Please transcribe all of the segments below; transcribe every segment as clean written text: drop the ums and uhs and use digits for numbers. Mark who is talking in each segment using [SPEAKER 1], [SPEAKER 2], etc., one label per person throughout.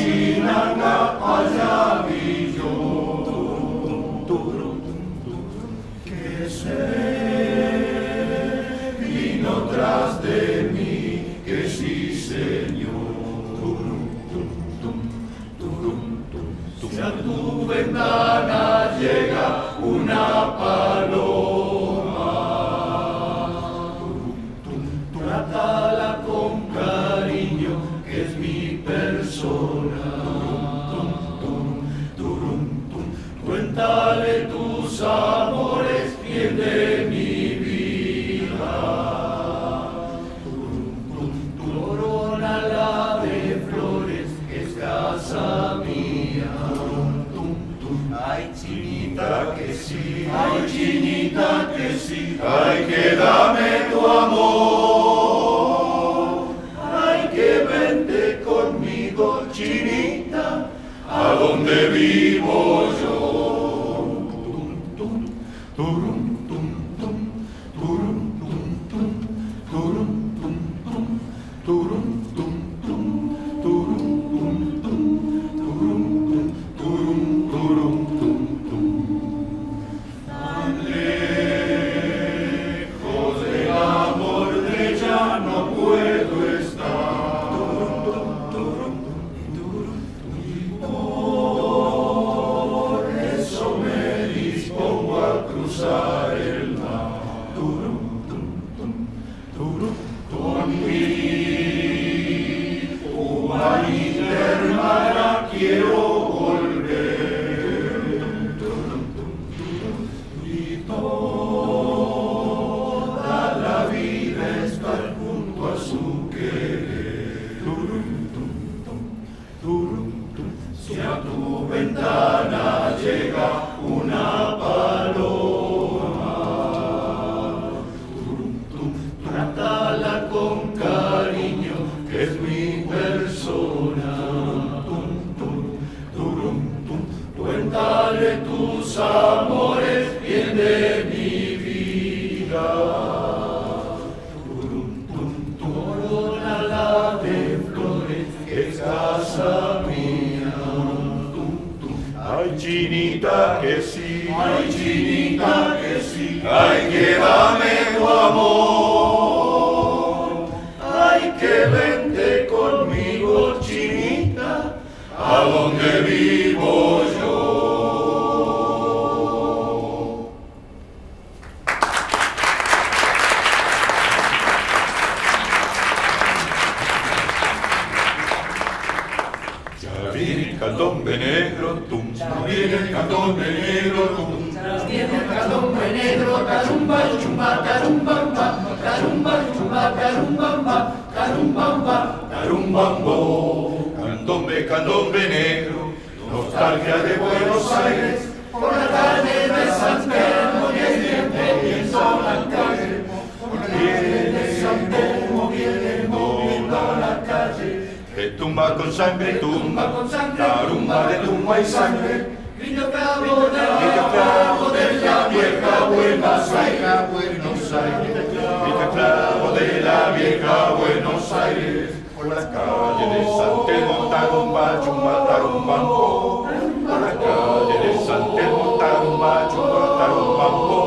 [SPEAKER 1] chinanga allá vi yo, que se vino tras de mí, que sí señor. Si a tu ventana llega una paloma, trátala con cariño, que es mi persona. Cuéntale tus amores, bien de mi vida. Corónala de flores, que es casa mía. Ay, chinita que sí, ay, chinita que sí, ay, que dame tu amor. Ay, que vente conmigo, chinita, a donde vivo yo. Candombe negro, nostalgia de Buenos Aires, por la calle de San Telmo, viento la calle, por la calle de San Telmo, viene moviendo la calle, que tumba con sangre, tarumba de tumba y sangre, grillo clavo de la vieja Buenos Aires, grito clavo de la vieja Buenos Aires. Por la calle de San Telmo, tarumba, chumba, tarumbambo. Por la calle de San Telmo, tarumba, chumba, tarumbambo.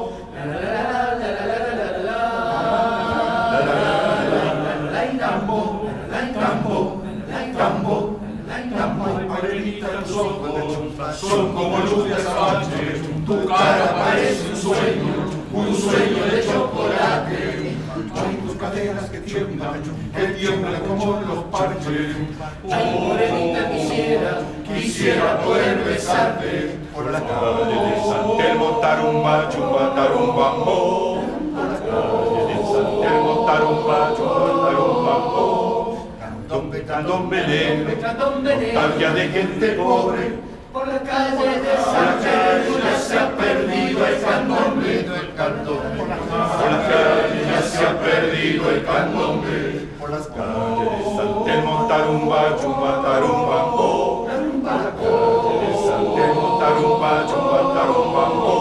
[SPEAKER 1] Aurelita, tus ojos son como luz de azabache, tu cara parece un sueño de chocolate. Hay tus caderas que tiemblan como los parches. Oh, Morenita, quisiera poder besarte. Por la calle de San Telmo, tarumba, chumba, tarumbambo. Por la calle de San Telmo, tarumba, chumba, tarumbambo. Candombe negro, nostalgia de gente pobre. Por la calle de San Telmo ya se ha perdido el candombe. Por la calle ya se ha perdido el candombe. Por las calles de San Telmo, tarumba, chumba, tarumbambo. Por la calle de San Telmo, tarumba, chumba, tarumbambo.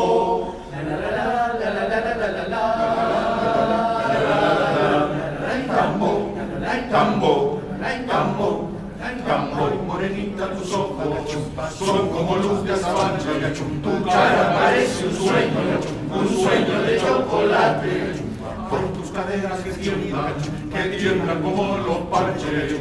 [SPEAKER 1] Tambo, tambo, tambo, Campo y morenita tus ojos son como luz de azabache, tu cara parece un sueño de chocolate. Por tus caderas que tiemblan como los parches.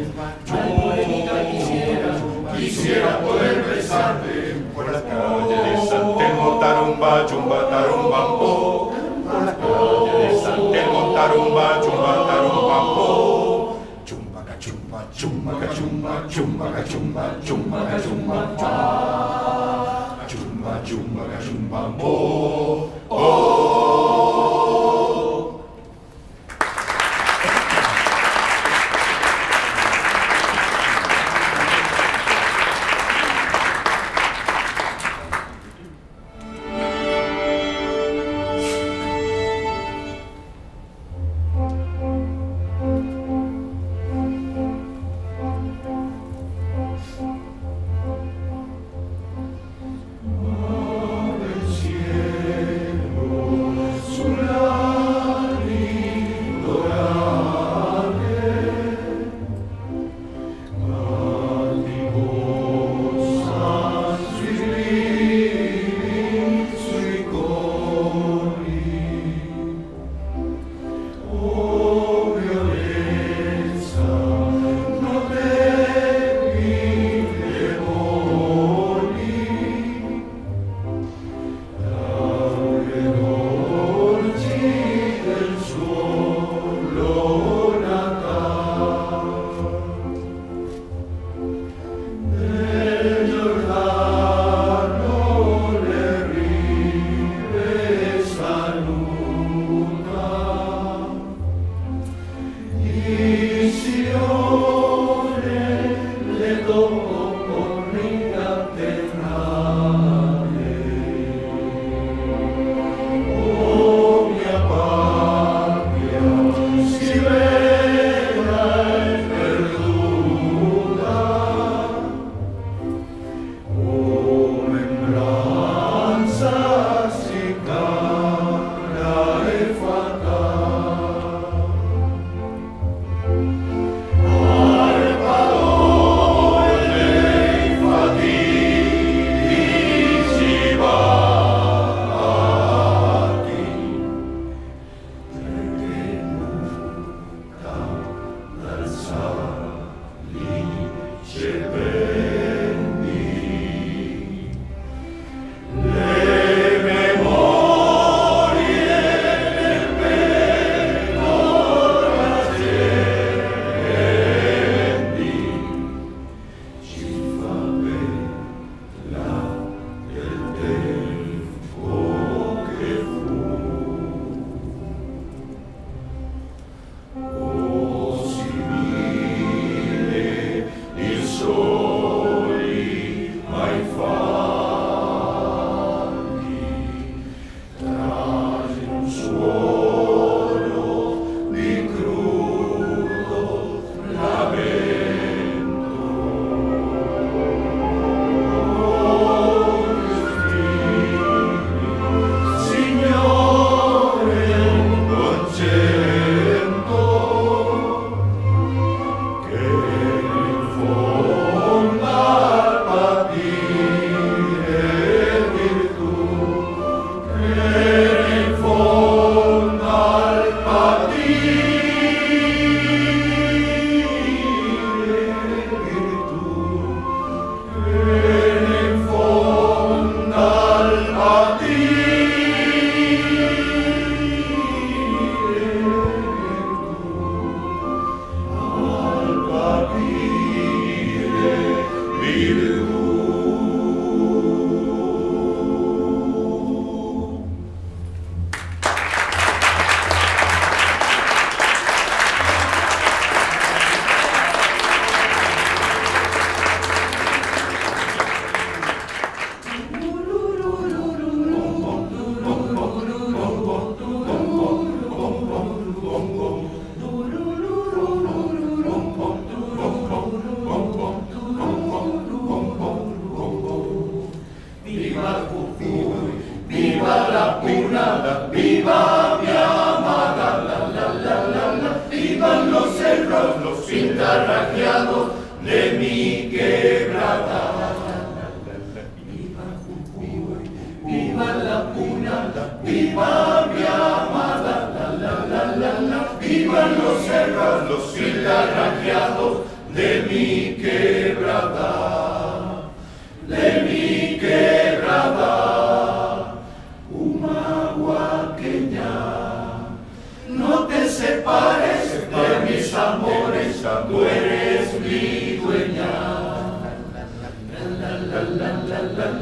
[SPEAKER 1] Yo quisiera poder besarte por la calle de San Telmo, tarumba, chumba, tarumbambo. Por la calle de San Telmo, tarumba, chumba, tarumbambo. Chumba, cachumba, chumba, cachumba, chumba, cachumba, chumba, cachumba, chumba, chumba, cachumbambo. Cielo.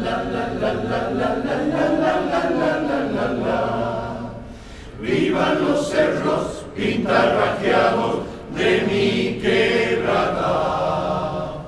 [SPEAKER 1] Vivan los cerros pintarrajeados de mi quebrada.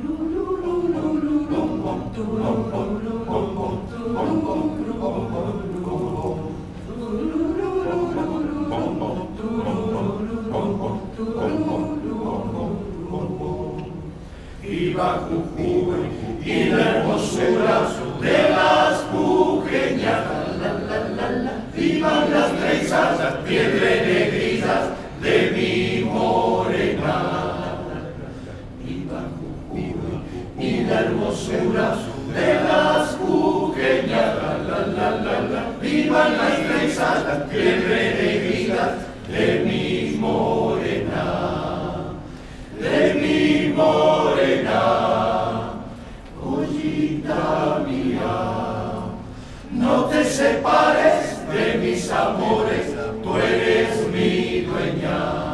[SPEAKER 1] Viva Jujuy y la hermosura de las pujeñas. Vivan las trenzas bien renegridas de mi morena. Viva Jujuy y la hermosura de las pujeñas. Vivan las trenzas bien renegridas de mi morena. De mi morena, joyita mía, no te separes de mis amores, tú eres mi dueña.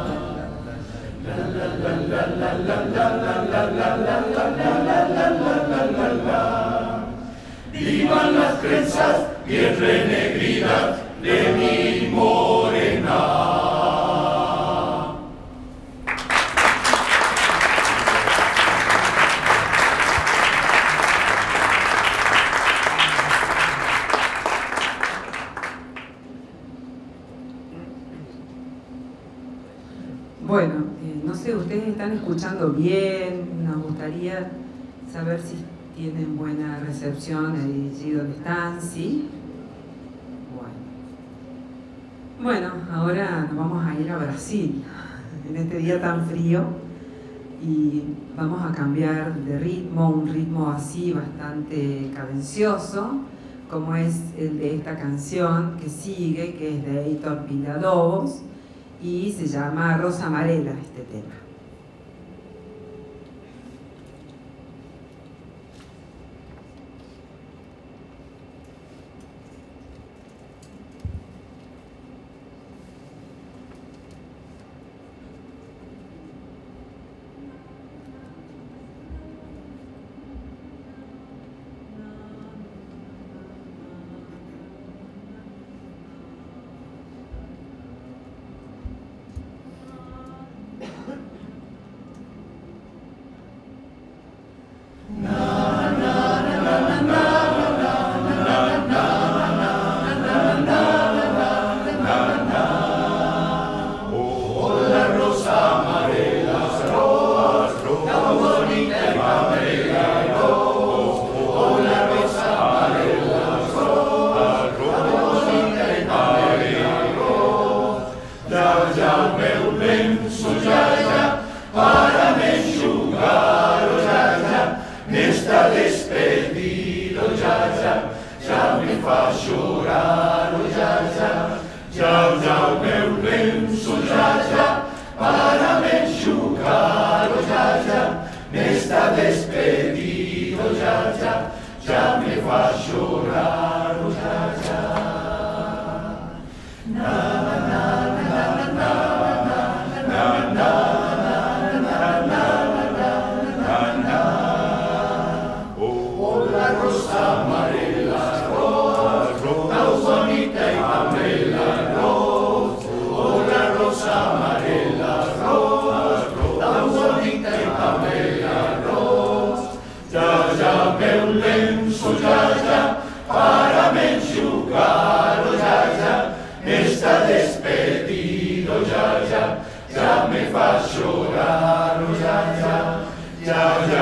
[SPEAKER 1] Vivan las trenzas bien renegridas de mi morena.
[SPEAKER 2] Bueno, no sé, ustedes están escuchando bien, nos gustaría saber si tienen buena recepción allí donde están, ¿sí? Bueno, ahora nos vamos a ir a Brasil, en este día tan frío, y vamos a cambiar de ritmo, un ritmo así bastante cadencioso, como es el de esta canción que sigue, que es de Heitor Villa-Lobos, y se llama Rosa Amarela este tema.
[SPEAKER 1] Ya me fa llorar, ya